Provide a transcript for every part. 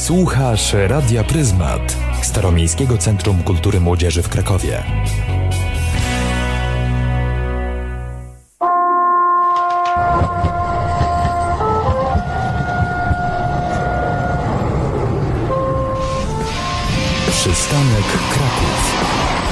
Słuchasz Radia Pryzmat, Staromiejskiego Centrum Kultury Młodzieży w Krakowie. Przystanek Kraków.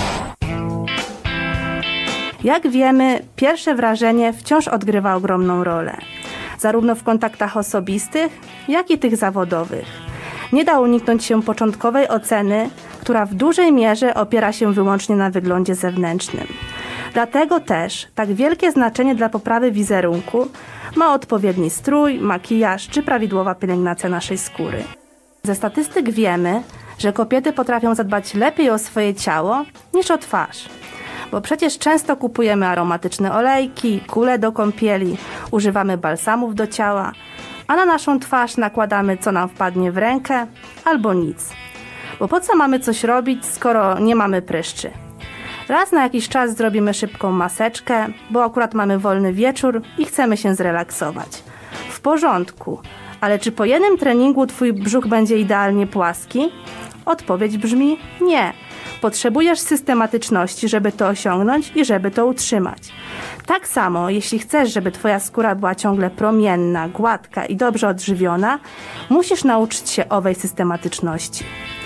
Jak wiemy, pierwsze wrażenie wciąż odgrywa ogromną rolę. Zarówno w kontaktach osobistych, jak i tych zawodowych. Nie da uniknąć się początkowej oceny, która w dużej mierze opiera się wyłącznie na wyglądzie zewnętrznym. Dlatego też tak wielkie znaczenie dla poprawy wizerunku ma odpowiedni strój, makijaż czy prawidłowa pielęgnacja naszej skóry. Ze statystyk wiemy, że kobiety potrafią zadbać lepiej o swoje ciało niż o twarz. Bo przecież często kupujemy aromatyczne olejki, kule do kąpieli, używamy balsamów do ciała, a na naszą twarz nakładamy co nam wpadnie w rękę albo nic. Bo po co mamy coś robić, skoro nie mamy pryszczy? Raz na jakiś czas zrobimy szybką maseczkę, bo akurat mamy wolny wieczór i chcemy się zrelaksować. W porządku, ale czy po jednym treningu twój brzuch będzie idealnie płaski? Odpowiedź brzmi nie. Potrzebujesz systematyczności, żeby to osiągnąć i żeby to utrzymać. Tak samo, jeśli chcesz, żeby twoja skóra była ciągle promienna, gładka i dobrze odżywiona, musisz nauczyć się owej systematyczności.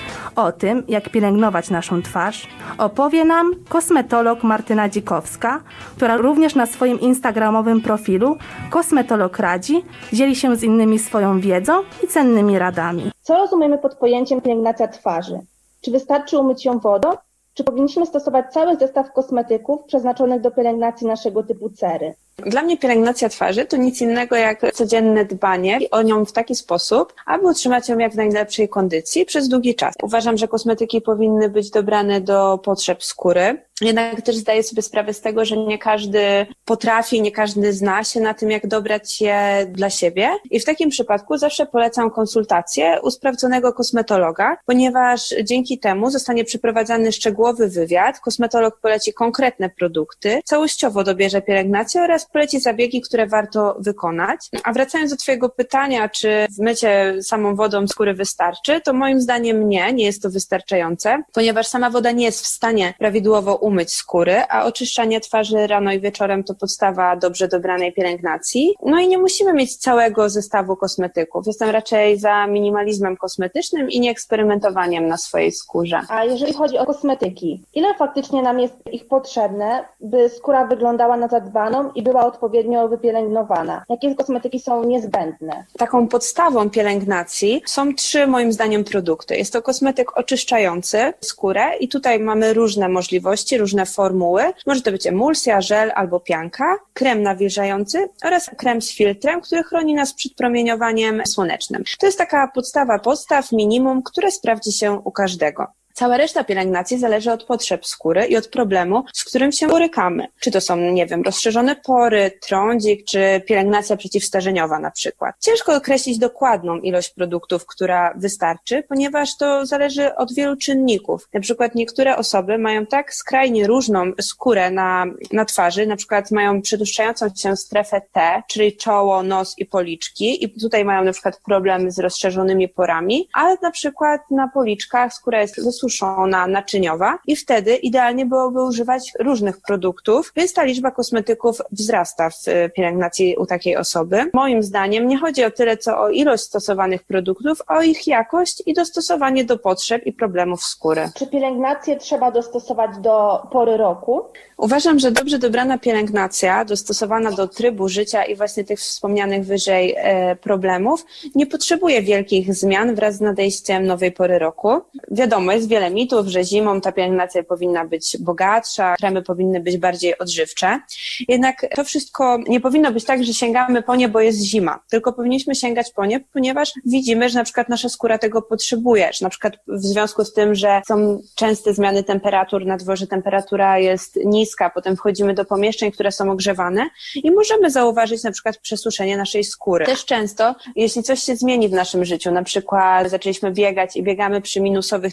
O tym, jak pielęgnować naszą twarz, opowie nam kosmetolog Martyna Dzikowska, która również na swoim instagramowym profilu Kosmetolog Radzi dzieli się z innymi swoją wiedzą i cennymi radami. Co rozumiemy pod pojęciem pielęgnacja twarzy? Czy wystarczy umyć ją wodą? Czy powinniśmy stosować cały zestaw kosmetyków przeznaczonych do pielęgnacji naszego typu cery? Dla mnie pielęgnacja twarzy to nic innego jak codzienne dbanie o nią w taki sposób, aby utrzymać ją jak w najlepszej kondycji przez długi czas. Uważam, że kosmetyki powinny być dobrane do potrzeb skóry. Jednak też zdaję sobie sprawę z tego, że nie każdy potrafi, nie każdy zna się na tym, jak dobrać je dla siebie. I w takim przypadku zawsze polecam konsultację u sprawdzonego kosmetologa, ponieważ dzięki temu zostanie przeprowadzany szczegółowy wywiad, kosmetolog poleci konkretne produkty, całościowo dobierze pielęgnację oraz poleci zabiegi, które warto wykonać. A wracając do twojego pytania, czy mycie samą wodą skóry wystarczy, to moim zdaniem nie jest to wystarczające, ponieważ sama woda nie jest w stanie prawidłowo umyć skóry, a oczyszczanie twarzy rano i wieczorem to podstawa dobrze dobranej pielęgnacji. No i nie musimy mieć całego zestawu kosmetyków. Jestem raczej za minimalizmem kosmetycznym i nieeksperymentowaniem na swojej skórze. A jeżeli chodzi o kosmetyki, ile faktycznie nam jest ich potrzebne, by skóra wyglądała na zadbaną i była odpowiednio wypielęgnowana? Jakie kosmetyki są niezbędne? Taką podstawą pielęgnacji są 3 moim zdaniem produkty. Jest to kosmetyk oczyszczający skórę i tutaj mamy różne możliwości, różne formuły. Może to być emulsja, żel albo pianka, krem nawilżający oraz krem z filtrem, który chroni nas przed promieniowaniem słonecznym. To jest taka podstaw, minimum, które sprawdzi się u każdego. Cała reszta pielęgnacji zależy od potrzeb skóry i od problemu, z którym się borykamy. Czy to są, rozszerzone pory, trądzik, czy pielęgnacja przeciwstarzeniowa na przykład. Ciężko określić dokładną ilość produktów, która wystarczy, ponieważ to zależy od wielu czynników. Na przykład niektóre osoby mają tak skrajnie różną skórę na twarzy, na przykład mają przetłuszczającą się strefę T, czyli czoło, nos i policzki i tutaj mają na przykład problemy z rozszerzonymi porami, ale na przykład na policzkach skóra jest wysuszona, naczyniowa i wtedy idealnie byłoby używać różnych produktów, więc ta liczba kosmetyków wzrasta w pielęgnacji u takiej osoby. Moim zdaniem nie chodzi o tyle co o ilość stosowanych produktów, a o ich jakość i dostosowanie do potrzeb i problemów skóry. Czy pielęgnację trzeba dostosować do pory roku? Uważam, że dobrze dobrana pielęgnacja, dostosowana do trybu życia i właśnie tych wspomnianych wyżej problemów, nie potrzebuje wielkich zmian wraz z nadejściem nowej pory roku. Wiadomo, jest wiele mitów, że zimą ta pielęgnacja powinna być bogatsza, kremy powinny być bardziej odżywcze. Jednak to wszystko nie powinno być tak, że sięgamy po nie, bo jest zima, tylko powinniśmy sięgać po nie, ponieważ widzimy, że na przykład nasza skóra tego potrzebuje, że na przykład w związku z tym, że są częste zmiany temperatur, na dworze temperatura jest niska, potem wchodzimy do pomieszczeń, które są ogrzewane i możemy zauważyć na przykład przesuszenie naszej skóry. Też często, jeśli coś się zmieni w naszym życiu, na przykład zaczęliśmy biegać i biegamy przy minusowych temperaturach,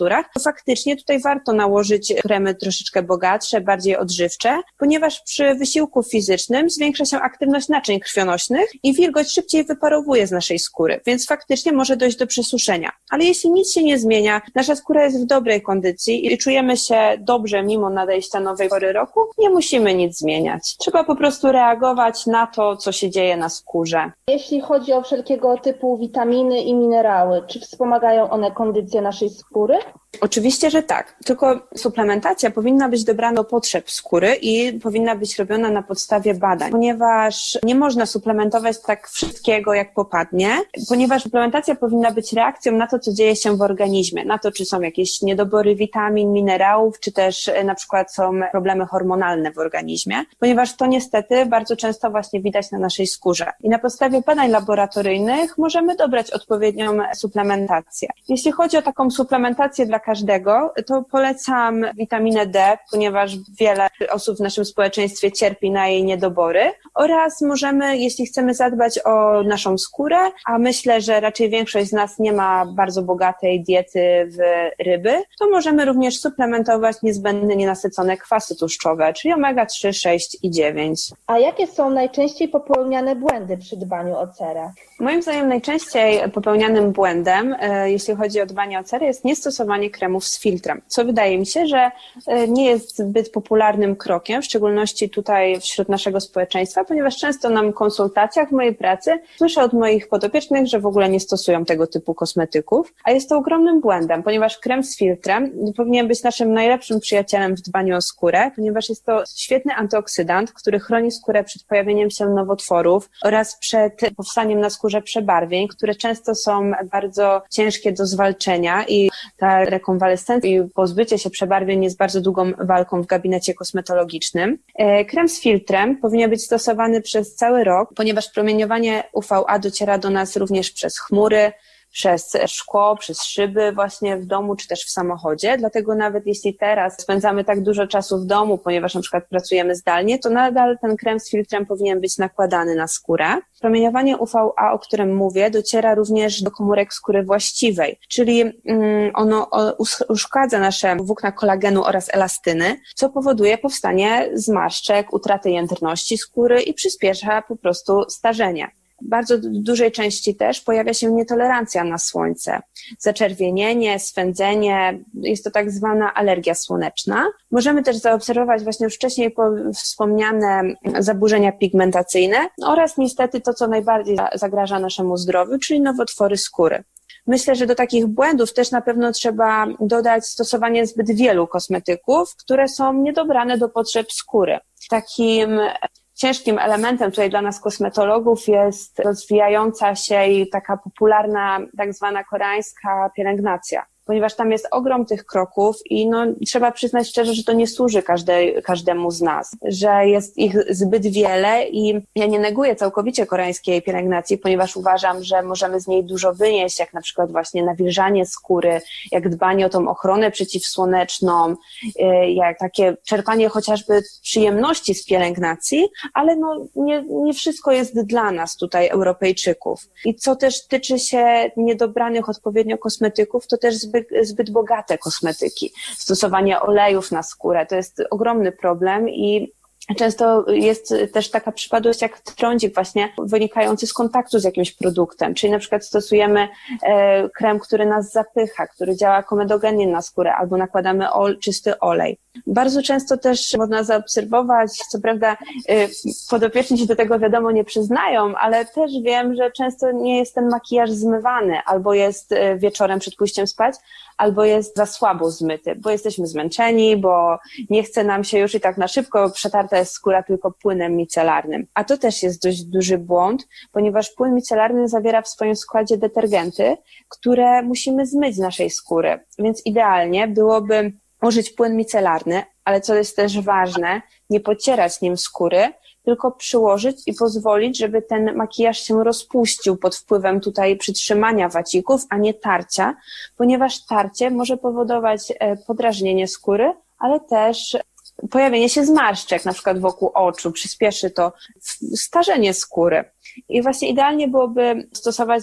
temperaturach, to faktycznie tutaj warto nałożyć kremy troszeczkę bogatsze, bardziej odżywcze, ponieważ przy wysiłku fizycznym zwiększa się aktywność naczyń krwionośnych i wilgoć szybciej wyparowuje z naszej skóry, więc faktycznie może dojść do przesuszenia. Ale jeśli nic się nie zmienia, nasza skóra jest w dobrej kondycji i czujemy się dobrze mimo nadejścia nowej pory roku, nie musimy nic zmieniać. Trzeba po prostu reagować na to, co się dzieje na skórze. Jeśli chodzi o wszelkiego typu witaminy i minerały, czy wspomagają one kondycję naszej skóry? Oczywiście, że tak, tylko suplementacja powinna być dobrana do potrzeb skóry i powinna być robiona na podstawie badań, ponieważ nie można suplementować tak wszystkiego jak popadnie, ponieważ suplementacja powinna być reakcją na to, co dzieje się w organizmie, na to, czy są jakieś niedobory witamin, minerałów, czy też na przykład są problemy hormonalne w organizmie, ponieważ to niestety bardzo często właśnie widać na naszej skórze. I na podstawie badań laboratoryjnych możemy dobrać odpowiednią suplementację. Jeśli chodzi o taką suplementację dla każdego, to polecam witaminę D, ponieważ wiele osób w naszym społeczeństwie cierpi na jej niedobory, oraz możemy, jeśli chcemy zadbać o naszą skórę, a myślę, że raczej większość z nas nie ma bardzo bogatej diety w ryby, to możemy również suplementować niezbędne nienasycone kwasy tłuszczowe, czyli omega-3, 6 i 9. A jakie są najczęściej popełniane błędy przy dbaniu o cerę? Moim zdaniem najczęściej popełnianym błędem, jeśli chodzi o dbanie o cerę, jest niestosowanie kremów z filtrem, co wydaje mi się, że nie jest zbyt popularnym krokiem, w szczególności tutaj wśród naszego społeczeństwa, ponieważ często na konsultacjach w mojej pracy słyszę od moich podopiecznych, że w ogóle nie stosują tego typu kosmetyków, a jest to ogromnym błędem, ponieważ krem z filtrem powinien być naszym najlepszym przyjacielem w dbaniu o skórę, ponieważ jest to świetny antyoksydant, który chroni skórę przed pojawieniem się nowotworów oraz przed powstaniem na skórze przebarwień, które często są bardzo ciężkie do zwalczenia i ta rekonwalescencja i pozbycie się przebarwień jest bardzo długą walką w gabinecie kosmetologicznym. Krem z filtrem powinien być stosowany przez cały rok, ponieważ promieniowanie UVA dociera do nas również przez chmury, przez szkło, przez szyby właśnie w domu czy też w samochodzie, dlatego nawet jeśli teraz spędzamy tak dużo czasu w domu, ponieważ na przykład pracujemy zdalnie, to nadal ten krem z filtrem powinien być nakładany na skórę. Promieniowanie UVA, o którym mówię, dociera również do komórek skóry właściwej, czyli ono uszkadza nasze włókna kolagenu oraz elastyny, co powoduje powstanie zmarszczek, utratę jędrności skóry i przyspiesza po prostu starzenie. W bardzo dużej części też pojawia się nietolerancja na słońce, zaczerwienienie, swędzenie, jest to tak zwana alergia słoneczna. Możemy też zaobserwować właśnie już wcześniej wspomniane zaburzenia pigmentacyjne oraz niestety to, co najbardziej zagraża naszemu zdrowiu, czyli nowotwory skóry. Myślę, że do takich błędów też na pewno trzeba dodać stosowanie zbyt wielu kosmetyków, które są niedobrane do potrzeb skóry. Takim ciężkim elementem tutaj dla nas kosmetologów jest rozwijająca się i taka popularna tak zwana koreańska pielęgnacja, ponieważ tam jest ogrom tych kroków i trzeba przyznać szczerze, że to nie służy każdemu z nas, że jest ich zbyt wiele i ja nie neguję całkowicie koreańskiej pielęgnacji, ponieważ uważam, że możemy z niej dużo wynieść, jak na przykład właśnie nawilżanie skóry, jak dbanie o tą ochronę przeciwsłoneczną, jak takie czerpanie chociażby przyjemności z pielęgnacji, ale nie wszystko jest dla nas tutaj Europejczyków. I co też tyczy się niedobranych odpowiednio kosmetyków, to też zbyt bogate kosmetyki. Stosowanie olejów na skórę to jest ogromny problem i często jest też taka przypadłość jak trądzik właśnie wynikający z kontaktu z jakimś produktem, czyli na przykład stosujemy krem, który nas zapycha, który działa komedogennie na skórę albo nakładamy czysty olej. Bardzo często też można zaobserwować, co prawda podopieczni się do tego wiadomo nie przyznają, ale też wiem, że często nie jest ten makijaż zmywany, albo jest wieczorem przed pójściem spać, albo jest za słabo zmyty, bo jesteśmy zmęczeni, bo nie chce nam się już i tak na szybko, przetarta jest skóra tylko płynem micelarnym. A to też jest dość duży błąd, ponieważ płyn micelarny zawiera w swoim składzie detergenty, które musimy zmyć z naszej skóry, więc idealnie byłoby użyć płyn micelarny, ale co jest też ważne, nie pocierać nim skóry, tylko przyłożyć i pozwolić, żeby ten makijaż się rozpuścił pod wpływem tutaj przytrzymania wacików, a nie tarcia, ponieważ tarcie może powodować podrażnienie skóry, ale też pojawienie się zmarszczek, na przykład wokół oczu, przyspieszy to starzenie skóry. I właśnie idealnie byłoby stosować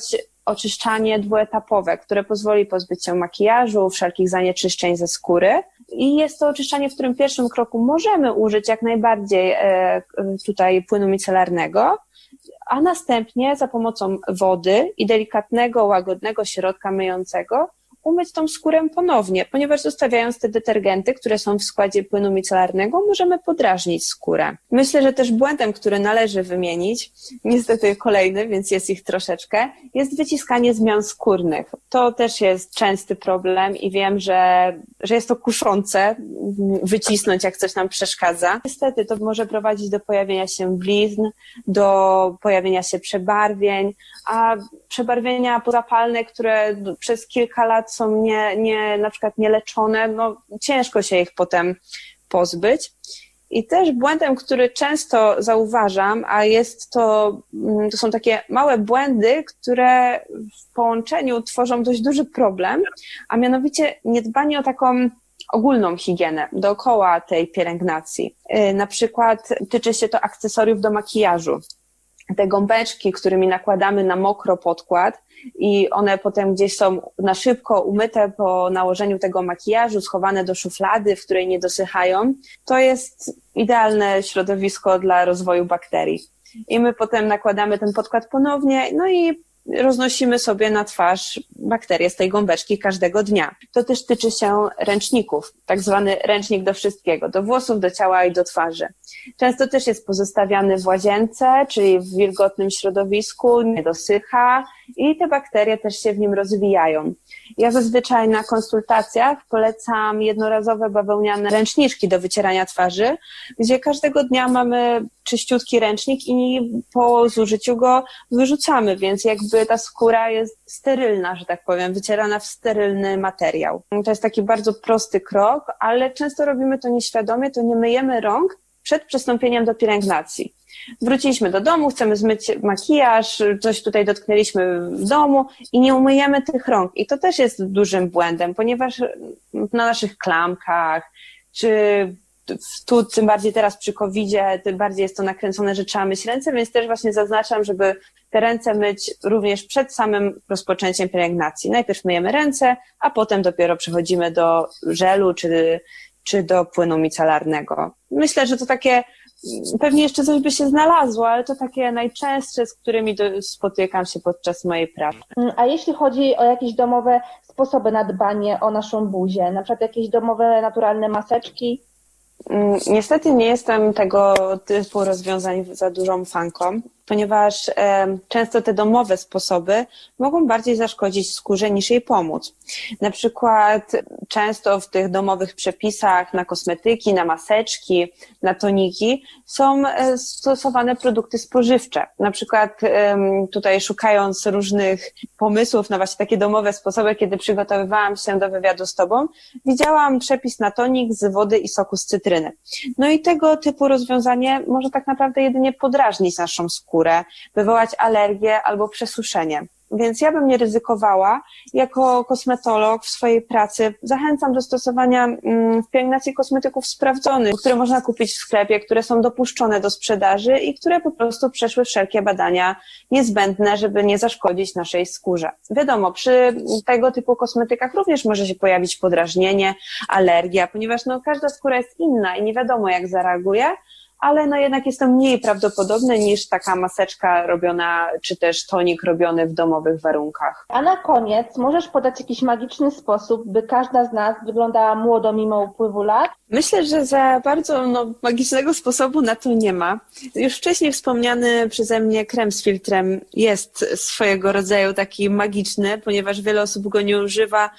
oczyszczanie dwuetapowe, które pozwoli pozbyć się makijażu, wszelkich zanieczyszczeń ze skóry. I jest to oczyszczanie, w którym w pierwszym kroku możemy użyć jak najbardziej tutaj płynu micelarnego, a następnie za pomocą wody i delikatnego, łagodnego środka myjącego umyć tą skórę ponownie, ponieważ zostawiając te detergenty, które są w składzie płynu micelarnego, możemy podrażnić skórę. Myślę, że też błędem, który należy wymienić, niestety kolejny, więc jest ich troszeczkę, jest wyciskanie zmian skórnych. To też jest częsty problem i wiem, że jest to kuszące wycisnąć, jak coś nam przeszkadza. Niestety to może prowadzić do pojawienia się blizn, do pojawienia się przebarwień, a przebarwienia pozapalne, które przez kilka lat są na przykład nieleczone, no ciężko się ich potem pozbyć. I też błędem, który często zauważam, a to są takie małe błędy, które w połączeniu tworzą dość duży problem, a mianowicie niedbanie o taką ogólną higienę dookoła tej pielęgnacji. Na przykład tyczy się to akcesoriów do makijażu. Te gąbeczki, którymi nakładamy na mokro podkład i one potem gdzieś są na szybko umyte po nałożeniu tego makijażu, schowane do szuflady, w której nie dosychają, to jest idealne środowisko dla rozwoju bakterii. I my potem nakładamy ten podkład ponownie, no i roznosimy sobie na twarz bakterie z tej gąbeczki każdego dnia. To też tyczy się ręczników, tak zwany ręcznik do wszystkiego, do włosów, do ciała i do twarzy. Często też jest pozostawiany w łazience, czyli w wilgotnym środowisku, nie dosycha i te bakterie też się w nim rozwijają. Ja zazwyczaj na konsultacjach polecam jednorazowe bawełniane ręczniczki do wycierania twarzy, gdzie każdego dnia mamy czyściutki ręcznik i po zużyciu go wyrzucamy, więc jakby ta skóra jest sterylna, że tak powiem, wycierana w sterylny materiał. To jest taki bardzo prosty krok, ale często robimy to nieświadomie, to nie myjemy rąk przed przystąpieniem do pielęgnacji. Wróciliśmy do domu, chcemy zmyć makijaż, coś tutaj dotknęliśmy w domu i nie umyjemy tych rąk. I to też jest dużym błędem, ponieważ na naszych klamkach, czy tu tym bardziej teraz przy COVID-zie, tym bardziej jest to nakręcone, że trzeba myć ręce, więc też właśnie zaznaczam, żeby te ręce myć również przed samym rozpoczęciem pielęgnacji. Najpierw myjemy ręce, a potem dopiero przechodzimy do żelu czy do płynu micelarnego. Myślę, że to takie, pewnie jeszcze coś by się znalazło, ale to takie najczęstsze, z którymi spotykam się podczas mojej pracy. A jeśli chodzi o jakieś domowe sposoby na dbanie o naszą buzię, na przykład jakieś domowe, naturalne maseczki? Niestety nie jestem tego typu rozwiązań za dużą fanką, ponieważ często te domowe sposoby mogą bardziej zaszkodzić skórze niż jej pomóc. Na przykład często w tych domowych przepisach na kosmetyki, na maseczki, na toniki są stosowane produkty spożywcze. Na przykład tutaj szukając różnych pomysłów na właśnie takie domowe sposoby, kiedy przygotowywałam się do wywiadu z Tobą, widziałam przepis na tonik z wody i soku z cytryny. No i tego typu rozwiązanie może tak naprawdę jedynie podrażnić naszą skórę, wywołać alergię albo przesuszenie. Więc ja bym nie ryzykowała. Jako kosmetolog w swojej pracy zachęcam do stosowania w pielęgnacji kosmetyków sprawdzonych, które można kupić w sklepie, które są dopuszczone do sprzedaży i które po prostu przeszły wszelkie badania niezbędne, żeby nie zaszkodzić naszej skórze. Wiadomo, przy tego typu kosmetykach również może się pojawić podrażnienie, alergia, ponieważ każda skóra jest inna i nie wiadomo, jak zareaguje, ale jednak jest to mniej prawdopodobne niż taka maseczka robiona, czy też tonik robiony w domowych warunkach. A na koniec możesz podać jakiś magiczny sposób, by każda z nas wyglądała młodo mimo upływu lat? Myślę, że za bardzo magicznego sposobu na to nie ma. Już wcześniej wspomniany przeze mnie krem z filtrem jest swojego rodzaju taki magiczny, ponieważ wiele osób go nie używa,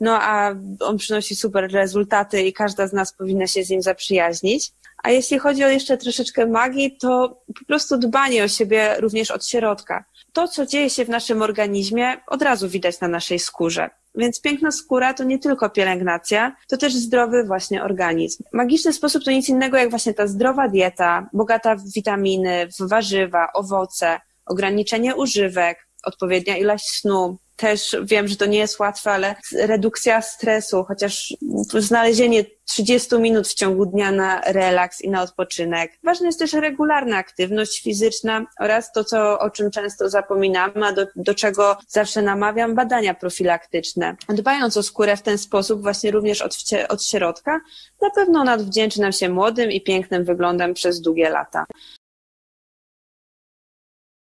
a on przynosi super rezultaty i każda z nas powinna się z nim zaprzyjaźnić. A jeśli chodzi o jeszcze troszeczkę magii, to po prostu dbanie o siebie również od środka. To, co dzieje się w naszym organizmie, od razu widać na naszej skórze. Więc piękna skóra to nie tylko pielęgnacja, to też zdrowy właśnie organizm. Magiczny sposób to nic innego jak właśnie ta zdrowa dieta, bogata w witaminy, w warzywa, owoce, ograniczenie używek, odpowiednia ilość snu. Też wiem, że to nie jest łatwe, ale redukcja stresu, chociaż znalezienie 30 minut w ciągu dnia na relaks i na odpoczynek. Ważna jest też regularna aktywność fizyczna oraz to, o czym często zapominamy, a do czego zawsze namawiam, badania profilaktyczne. Dbając o skórę w ten sposób, właśnie również od środka, na pewno ona odwdzięczy nam się młodym i pięknym wyglądem przez długie lata.